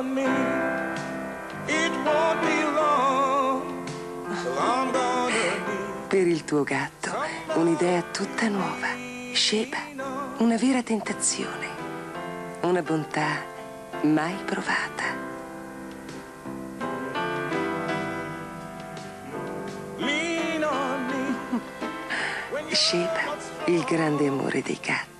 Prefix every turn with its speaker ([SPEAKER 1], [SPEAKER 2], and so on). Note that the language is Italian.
[SPEAKER 1] on me. It won't be long till I'm gonna need.
[SPEAKER 2] Per il tuo gatto, un'idea tutta nuova. Sheba, una vera tentazione. Una bontà mai provata.
[SPEAKER 1] Lean on me.
[SPEAKER 2] Sheba, il grande amore dei gatti.